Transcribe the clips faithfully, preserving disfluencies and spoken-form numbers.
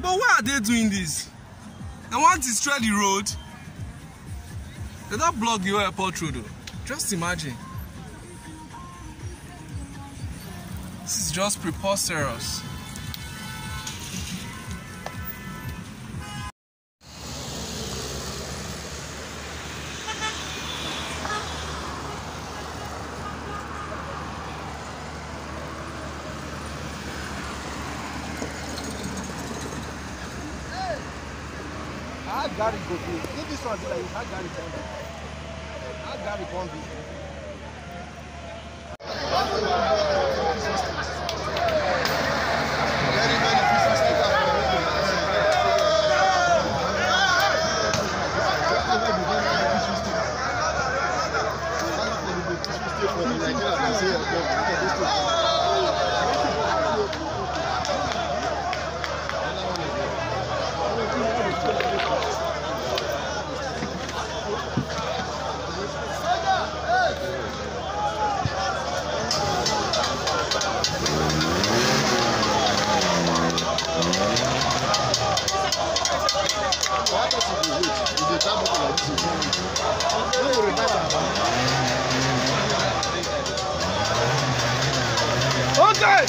But why are they doing this? They want to destroy the road. They don't block the airport road though. Just imagine. This is just preposterous. I got it go through. If this one is like I got it come I got it come Okay.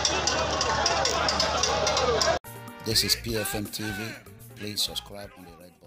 This is P F M T V. Please subscribe on the radio.